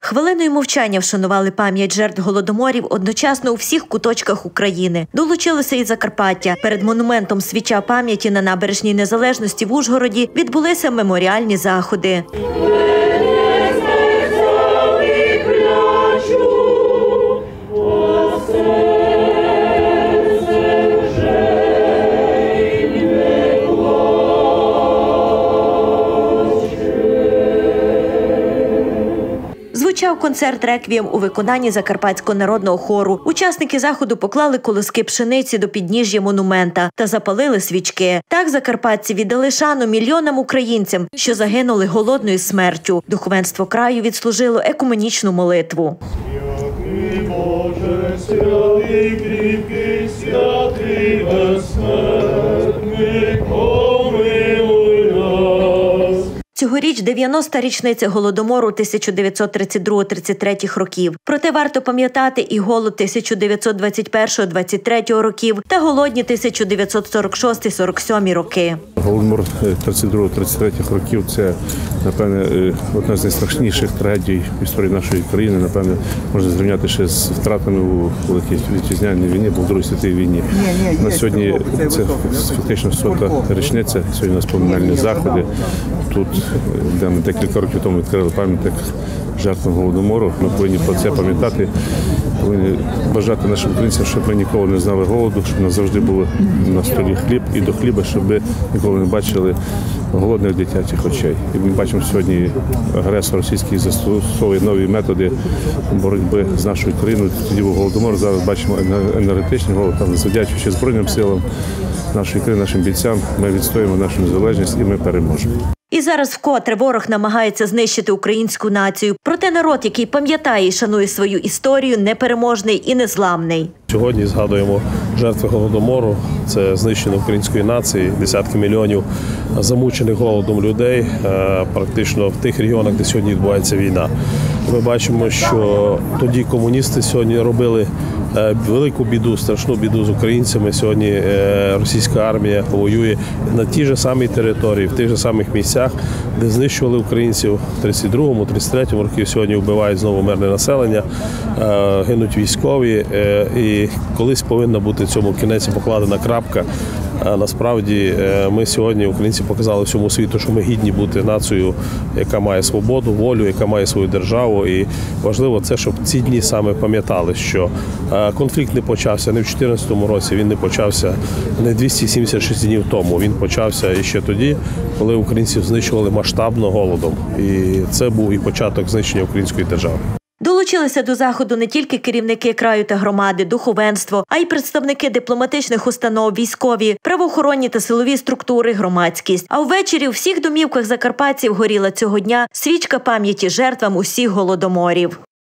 Хвилиною мовчання вшанували пам'ять жертв голодоморів одночасно у всіх куточках України. Долучилося і Закарпаття. Перед монументом свіча пам'яті на набережній Незалежності в Ужгороді відбулися меморіальні заходи. Звучав концерт «Реквієм» у виконанні Закарпатського народного хору. Учасники заходу поклали колоски пшениці до підніжжя монумента та запалили свічки. Так закарпатці віддали шану мільйонам українцям, що загинули голодною смертю. Духовенство краю відслужило екуменічну молитву. Святий Боже, святий кріпкий, святий безсмертний, помилуй нас. Цьогоріч 90-та річниця Голодомору 1932-33 років. Проте варто пам'ятати і голод 1921-23 років та голодні 1946-47 роки. Голодомор 32-33 років – це, напевне, одна з найстрашніших трагедій в історії нашої країни. Напевне, можна зрівняти ще з втратами у Великій Вітчизняній війні, або в Другій світовій війні. На сьогодні це фактично 100-та річниця. Сьогодні у нас поминальні заходи. Тут, де ми декілька років тому відкрили пам'ятник жертвам Голодомору, ми повинні про це пам'ятати, повинні бажати нашим українцям, щоб ми ніколи не знали голоду, щоб у нас завжди були на столі хліб і до хліба, щоб ми ніколи не бачили голодних дитячих очей. І ми бачимо сьогодні, агресор російський застосовує нові методи боротьби з нашою країною. Тоді був Голодомор, зараз бачимо енергетичний голод, там завдячуючи Збройним силам нашої країни, нашим бійцям, ми відстоїмо нашу незалежність і ми переможемо. І зараз вкотре ворог намагається знищити українську націю. Проте народ, який пам'ятає і шанує свою історію, непереможний і незламний. Сьогодні згадуємо жертви Голодомору. Це знищення української нації, десятки мільйонів замучених голодом людей, практично в тих регіонах, де сьогодні відбувається війна. Ми бачимо, що тоді комуністи сьогодні робили велику біду, страшну біду з українцями. Сьогодні російська армія воює на тій же самій території, в тих же самих місцях, де знищували українців в 32-му, 33-му році. Сьогодні вбивають знову мирне населення, гинуть військові. І колись повинна бути цьому кінець покладена крапка. Насправді ми сьогодні, українці, показали всьому світу, що ми гідні бути нацією, яка має свободу, волю, яка має свою державу. І важливо це, щоб ці дні саме пам'ятали, що конфлікт не почався не в 2014 році, він не почався не 276 днів тому. Він почався іще тоді, коли українців знищували масштабно голодом. І це був і початок знищення української держави. Долучилися до заходу не тільки керівники краю та громади, духовенство, а й представники дипломатичних установ, військові, правоохоронні та силові структури, громадськість. А ввечері у всіх домівках закарпатців горіла цього дня свічка пам'яті жертвам усіх голодоморів.